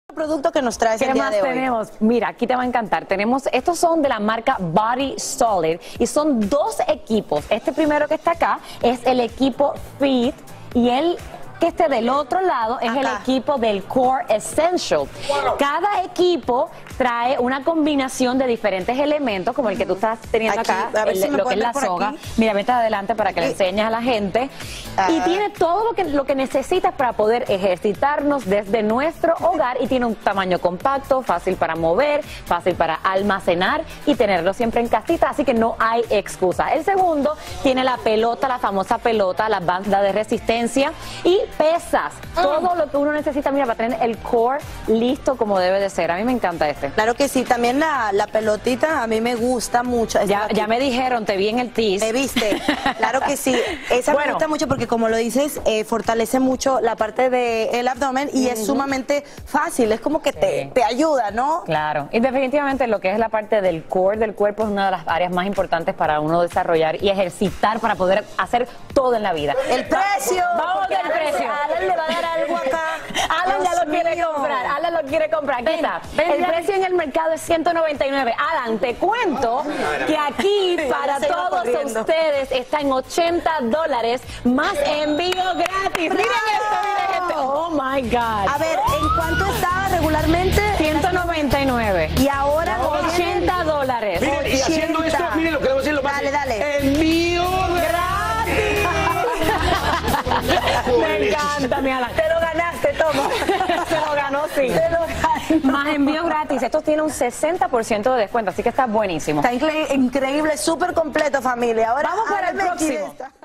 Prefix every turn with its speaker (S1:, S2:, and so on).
S1: Producto que nos traes el día de hoy.
S2: ¿Qué más tenemos? Mira, aquí te va a encantar. Estos son de la marca Body Solid y son dos equipos. Este primero que está acá es el equipo Fit y el que esté del otro lado es el equipo del Core Essential. Cada equipo trae una combinación de diferentes elementos, como el que tú estás teniendo
S1: aquí,
S2: acá,
S1: si
S2: lo que es la soga.
S1: Aquí.
S2: Mira, vete adelante para que le enseñes a la gente. Y tiene todo lo que necesitas para poder ejercitarnos desde nuestro hogar y tiene un tamaño compacto, fácil para mover, fácil para almacenar y tenerlo siempre en casita, así que no hay excusa. El segundo tiene la pelota, la famosa pelota, la banda de resistencia y pesas. Todo lo que uno necesita, mira, para tener el core listo como debe de ser. A mí me encanta este.
S1: Claro que sí, también la pelotita a mí me gusta mucho.
S2: Ya me dijeron, te vi en el tease.
S1: ¿Me viste? Claro que sí. Esa me gusta mucho porque, como lo dices, fortalece mucho la parte del abdomen y es sumamente fácil. Es como que te ayuda, ¿no?
S2: Claro. Y definitivamente lo que es la parte del core del cuerpo es una de las áreas más importantes para uno desarrollar y ejercitar para poder hacer todo en la vida.
S1: El precio.
S2: Vamos al precio.
S1: Alan le va a dar algo acá.
S2: Alan ya lo quiere comprar. Alan lo quiere comprar. Aquí está. El precio en el mercado es $199. Alan, te cuento que aquí para todos ustedes está en $80 más envío gratis. Miren esto. Oh my God.
S1: A ver, ¿en cuánto estaba regularmente?
S2: 199.
S1: Y ahora
S2: $80.
S3: Miren, y haciendo esto, miren lo que le voy a decir lo más.
S1: Dale.
S3: Envío
S1: gratis.
S2: Me encanta, mi Alan.
S1: Te lo ganaste, toma.
S2: Se lo ganó, sí.
S1: Te lo ganó.
S2: Más envío gratis. Esto tiene un 60% de descuento, así que está buenísimo.
S1: Está increíble, súper completo, familia. Ahora
S2: vamos para el próximo.